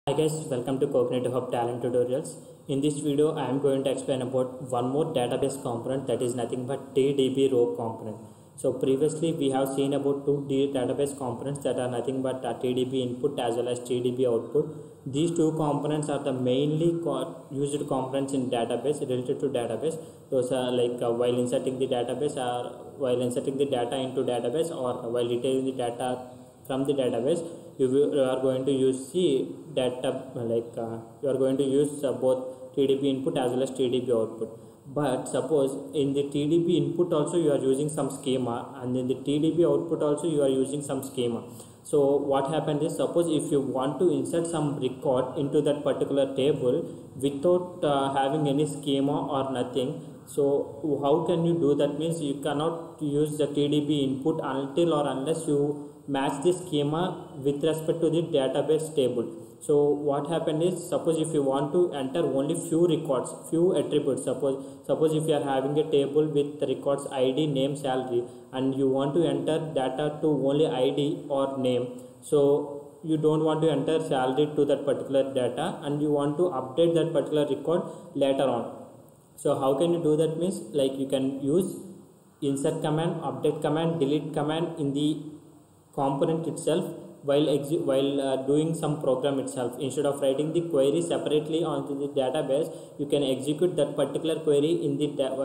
Hi guys, welcome to Cognitive Hub Talent Tutorials. In this video, I am going to explain about one more database component that is nothing but TDB row component. So previously we have seen about two database components that are nothing but TDB input as well as TDB output. These two components are the mainly used components in database related to database. Those are like while inserting the database or while inserting the data into database or while retrieving the data from the database. You are going to use the data you are going to use both TDB input as well as TDB output. But suppose in the TDB input also you are using some schema, and in the TDB output also you are using some schema. So what happened is, suppose if you want to insert some record into that particular table without having any schema or nothing, so how can you do that? Means you cannot use the TDB input until or unless you match the schema with respect to the database table. So what happened is, suppose if you want to enter only few records, few attributes, suppose if you are having a table with the records ID, name, salary, and you want to enter data to only ID or name, so you don't want to enter salary to that particular data and you want to update that particular record later on. So how can you do that? Means like you can use insert command, update command, delete command in the component itself while doing some program itself. Instead of writing the query separately onto the database, you can execute that particular query in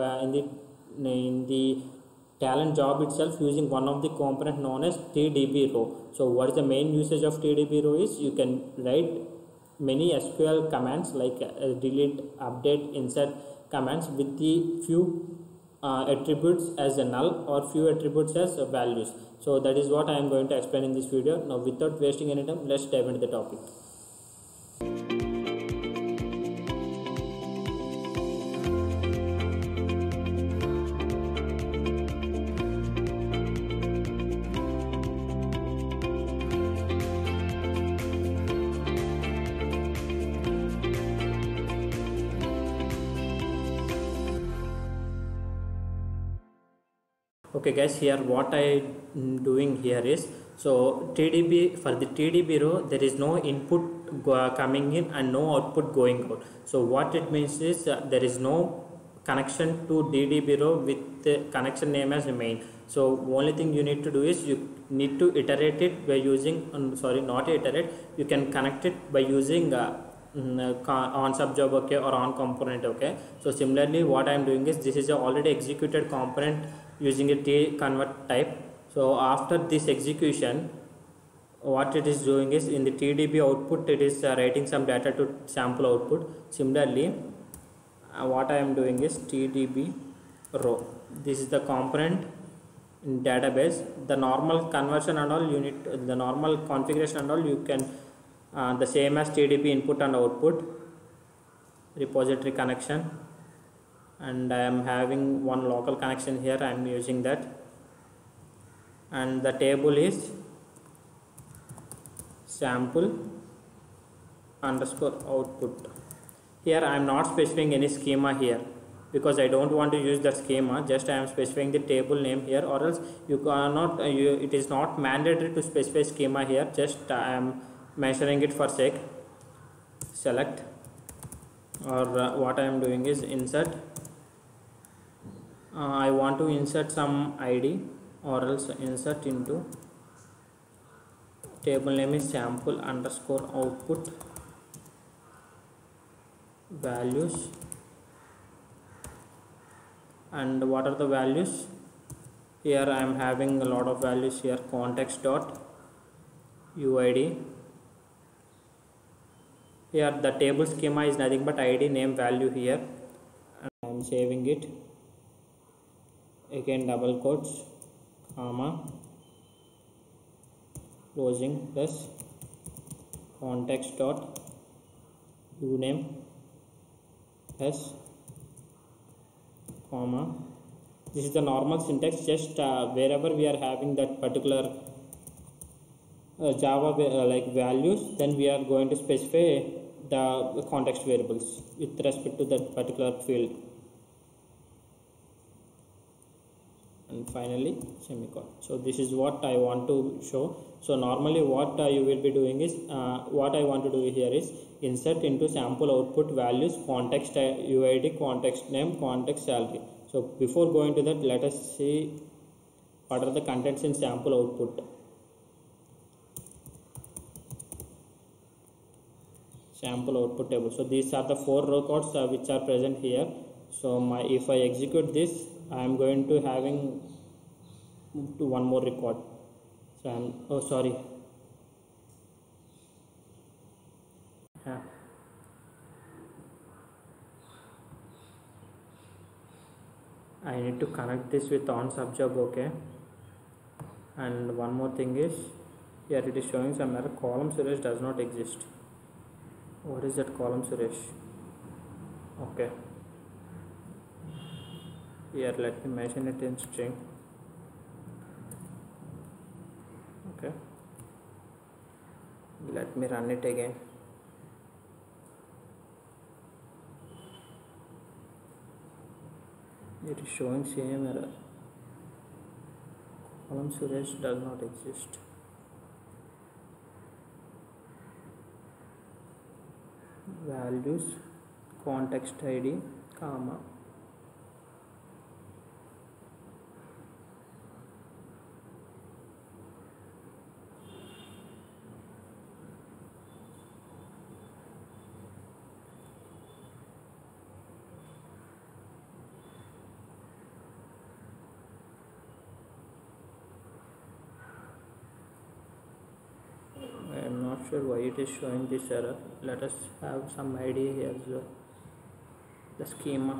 the talent job itself using one of the component known as TDB row. So what is the main usage of TDB row is, you can write many SQL commands like delete, update, insert commands with the few attributes as a null or few attributes as values. So that is what I am going to explain in this video. Now without wasting any time, let's dive into the topic. Okay guys, here what I am doing here is, so TDB, for the TDB row there is no input coming in and no output going out. So what it means is there is no connection to TDB row with the connection name as main. So only thing you need to do is you need to iterate it by using not iterate, you can connect it by using on subjob, okay, or on component, okay. So similarly what I am doing is, this is a already executed component using a tconvert type. So after this execution, what it is doing is, in the TDB output it is writing some data to sample output. Similarly what I am doing is TDB row, this is the component in database. The normal conversion and all, you need the normal configuration and all, you can the same as TDB input and output, repository connection, and I am having one local connection here, I am using that, and the table is sample underscore output. Here I am not specifying any schema here because I don't want to use that schema, just I am specifying the table name here, or else you cannot it is not mandatory to specify schema here, just I am measuring it for sake. Select, or what I am doing is insert, I want to insert some ID, or else insert into table name is sample underscore output values. And what are the values? Here I am having a lot of values here. Context dot UID. Here the table schema is nothing but ID, name, value here, and I am saving it. Again double quotes, comma, closing, plus context dot uname plus comma. This is the normal syntax, just wherever we are having that particular Java like values, then we are going to specify the context variables with respect to that particular field. and finally semicolon. So this is what I want to show. So normally what you will be doing is what I want to do here is insert into sample output values context UID, context name, context salary. So before going to that, let us see what are the contents in sample output. Sample output table. So these are the 4 records which are present here. So if I execute this, I am going to having one more record. So I need to connect this with OnSubjob. Okay, and one more thing is here it is showing some error. Column Suresh does not exist. What is that column Suresh? Okay, here let me mention it in string. Okay, let me run it again. It is showing same error. Column Suresh does not exist. Values, context ID, comma. I am not sure why it is showing this error. Let us have some idea here as well. The schema.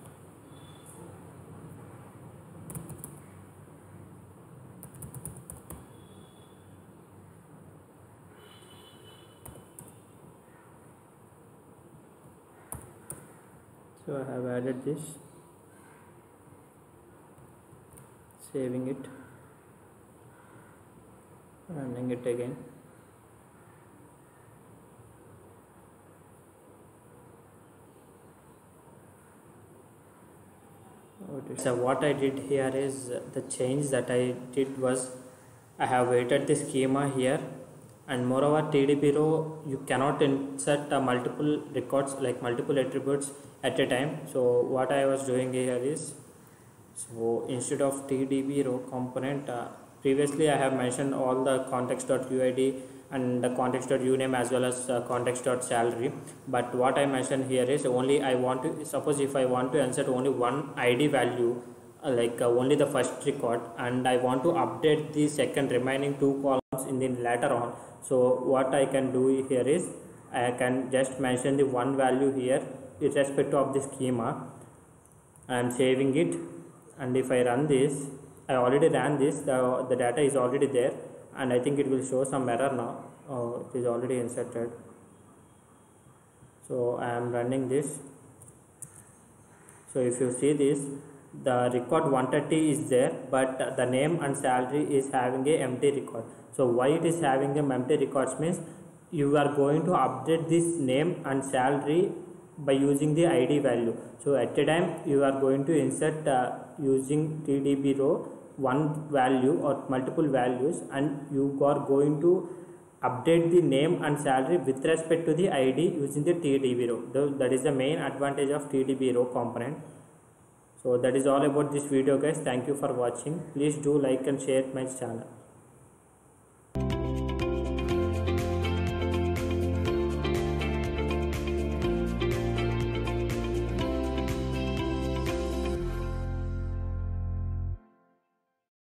So I have added this, saving it, running it again. So what I did here is the change that I did was I have weighted the schema here, and moreover TDB row you cannot insert multiple records like multiple attributes at a time. So what I was doing here is, so instead of TDB row component, previously I have mentioned all the context.uid and the context.uname as well as context.salary, but what I mentioned here is only I want to, suppose if I want to insert only one ID value only the first record, and I want to update the second remaining 2 columns in the later on. So what I can do here is I can just mention the one value here with respect of the schema. I am saving it, and if I run this, I already ran this, the data is already there, and I think it will show some error now. It is already inserted. So I am running this. So if you see this, the record 130 is there, but the name and salary is having a empty record. So why it is having an empty records means you are going to update this name and salary by using the ID value. So at a time you are going to insert using TDB row one value or multiple values, and you are going to update the name and salary with respect to the ID using the TDB row. That is the main advantage of TDB row component. So that is all about this video guys. Thank you for watching. Please do like and share my channel.